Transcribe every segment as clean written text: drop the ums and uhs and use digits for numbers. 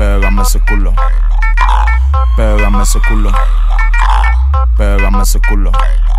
Pégame ese culo. Pégame ese culo. Pégame ese culo.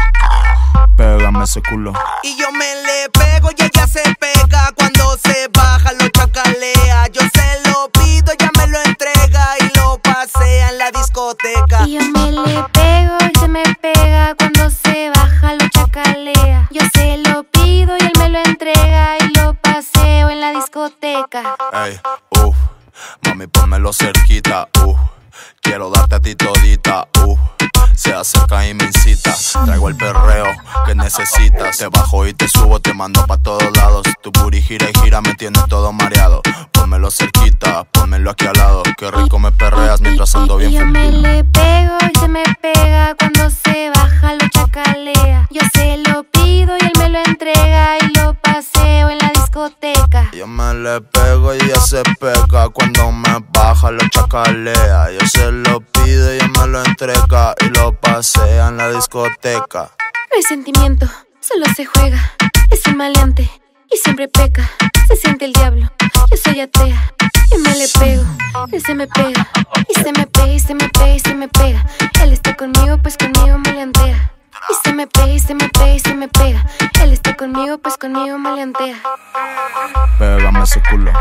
Pégame ese culo. Y yo me le pego y ella se pega. Cuando se baja lo chacalea. Yo se lo pido, ella me lo entrega y lo pasea en la discoteca. Y yo me le pego y se me pega. Cuando se baja lo chacalea. Yo se lo pido y él me lo entrega y lo paseo en la discoteca. Ey, mami, pónmelo cerquita, quiero darte a ti todita, se acerca y me incita. Traigo el perreo que necesitas. Te bajo y te subo, te mando pa' todos lados. Tu booty gira y gira, me tiene todo mareado. Pónmelo cerquita, pónmelo aquí al lado. Qué rico me perreas mientras ando bien. Y yo me le pego y se me pega. Cuando se baja lo chacalea. Yo se lo pido y él me lo entrega y lo paseo en la discoteca. Yo me le pego y ella se pega. Cuando me baja lo chacalea. Yo se lo pido y ella me lo entrega y lo pasea en la discoteca. No hay sentimiento, solo se juega. Es un maleante y siempre peca. Se siente el diablo, yo soy atea. Yo me le pego, él se me pega. Y se me pega, y se me pega, y se me pega. Él está conmigo, pues conmigo maleantea. Y se me pega, y se me pega, y se me pega. Él está conmigo, pues conmigo maleantea. Pégame ese culo.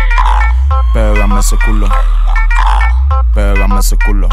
Pégame ese culo. Pégame ese culo.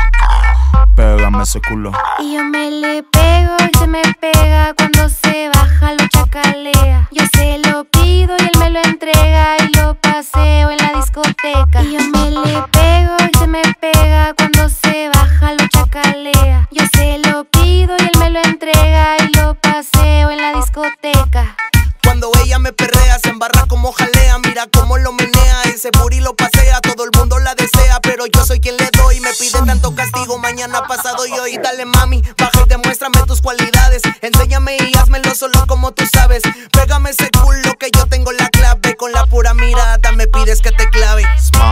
Pégame ese culo. Y yo me le pego y se me pega. Cuando se baja lo chacalea. Yo se lo pido y él me lo entrega y lo paseo en la discoteca. Y yo me le pego y se me pega. Cuando se baja lo chacalea. Yo se lo pido y él me lo entrega y lo paseo en la discoteca. Cuando ella me perrea, se embarra como jalea. Mira cómo lo menea, ese booty lo pasea. Todo el mundo la desea, pero yo soy quien le doy. Me pide tanto castigo, mañana, pasado y hoy. Dale mami, baja y demuéstrame tus cualidades. Enséñame y házmelo solo como tú sabes. Pégame ese culo que yo tengo la clave. Con la pura mirada me pides que te clave.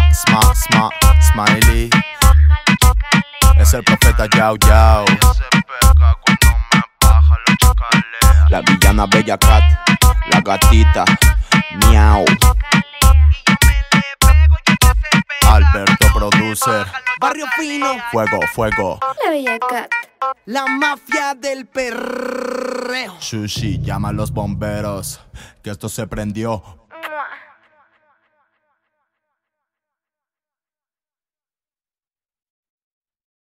Smiley. Es el profeta Yao Yao. La villana Bella Cat. La gatita, miau. Alberto Producer. Barrio Fino. Fuego, fuego. La Bella Cat. La mafia del perreo. Sushi, llama a los bomberos. Que esto se prendió.